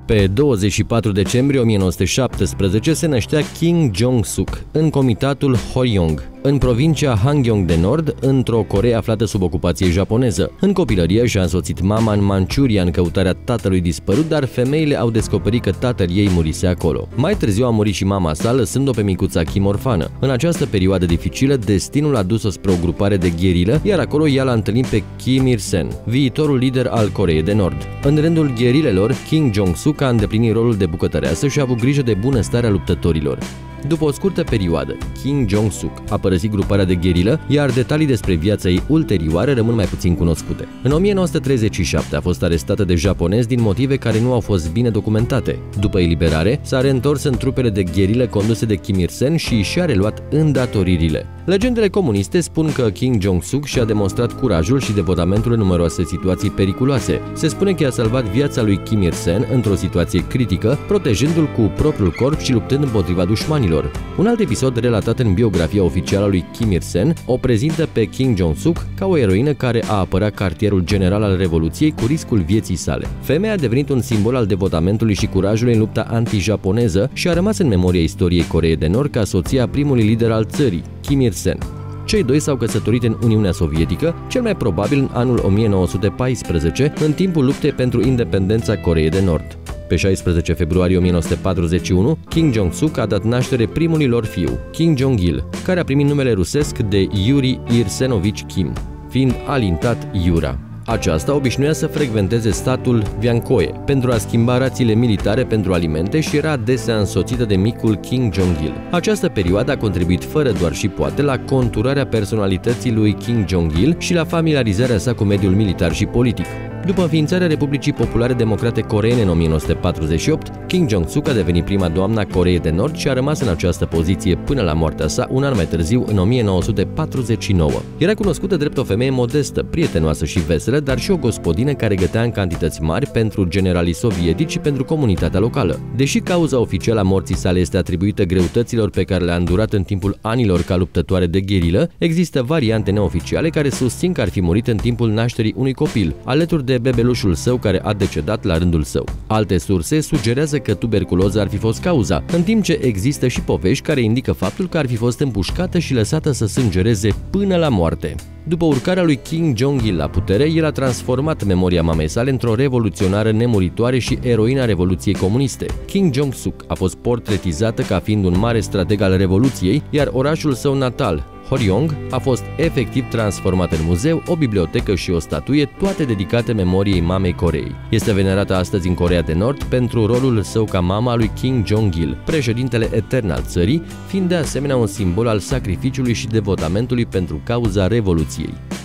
Pe 24 decembrie 1917 se năștea Kim Jong-suk în comitatul Hworyong, în provincia Hamgyong de Nord, într-o Coreea aflată sub ocupație japoneză. În copilărie și-a însoțit mama în Manciuria în căutarea tatălui dispărut, dar femeile au descoperit că tatăl ei murise acolo. Mai târziu a murit și mama sa, lăsând-o pe micuța Kim orfană. În această perioadă dificilă, destinul a dus-o spre o grupare de gherilă, iar acolo ea l-a întâlnit pe Kim Il-sen, viitorul lider al Coreei de Nord. În rândul gherilelor, Kim Jong-suk a îndeplinit rolul de bucătăreasă și a avut grijă de bunăstarea luptătorilor. După o scurtă perioadă, Kim Jong-suk a părăsit gruparea de gherilă, iar detalii despre viața ei ulterioară rămân mai puțin cunoscute. În 1937 a fost arestată de japonezi din motive care nu au fost bine documentate. După eliberare, s-a reîntors în trupele de gherilă conduse de Kim Il-sen și și-a reluat îndatoririle. Legendele comuniste spun că Kim Jong-suk și-a demonstrat curajul și devotamentul în numeroase situații periculoase. Se spune că i-a salvat viața lui Kim Il-sen într-o situație critică, protejându-l cu propriul corp și luptând împotriva dușmanilor. Un alt episod relatat în biografia oficială a lui Kim Il-sen o prezintă pe Kim Jong-suk ca o eroină care a apărat cartierul general al Revoluției cu riscul vieții sale. Femeia a devenit un simbol al devotamentului și curajului în lupta anti-japoneză și a rămas în memoria istoriei Coreei de Nord ca soția primului lider al țării, Kim Il-sen. Cei doi s-au căsătorit în Uniunea Sovietică, cel mai probabil în anul 1914, în timpul luptei pentru independența Coreei de Nord. Pe 16 februarie 1941, Kim Jong-suk a dat naștere primului lor fiu, Kim Jong-il, care a primit numele rusesc de Yuri Irsenovici Kim, fiind alintat Iura. Aceasta obișnuia să frecventeze statul Viancoe pentru a schimba rațiile militare pentru alimente și era adesea însoțită de micul Kim Jong-il. Această perioadă a contribuit fără doar și poate la conturarea personalității lui Kim Jong-il și la familiarizarea sa cu mediul militar și politic. După înființarea Republicii Populare Democrate Coreene în 1948, Kim Jong-suk a devenit prima doamnă a Coreei de Nord și a rămas în această poziție până la moartea sa un an mai târziu, în 1949. Era cunoscută drept o femeie modestă, prietenoasă și veselă, dar și o gospodină care gătea în cantități mari pentru generalii sovietici și pentru comunitatea locală. Deși cauza oficială a morții sale este atribuită greutăților pe care le-a îndurat în timpul anilor ca luptătoare de gherilă, există variante neoficiale care susțin că ar fi murit în timpul nașterii unui copil, alături de bebelușul său care a decedat la rândul său. Alte surse sugerează că tuberculoza ar fi fost cauza, în timp ce există și povești care indică faptul că ar fi fost împușcată și lăsată să sângereze până la moarte. După urcarea lui Kim Jong-il la putere, el a transformat memoria mamei sale într-o revoluționară nemuritoare și eroina Revoluției Comuniste. Kim Jong-suk a fost portretizată ca fiind un mare strateg al Revoluției, iar orașul său natal, Hworyong, a fost efectiv transformat în muzeu, o bibliotecă și o statuie, toate dedicate memoriei mamei Coreei. Este venerată astăzi în Coreea de Nord pentru rolul său ca mama lui Kim Jong-il, președintele etern al țării, fiind de asemenea un simbol al sacrificiului și devotamentului pentru cauza Revoluției.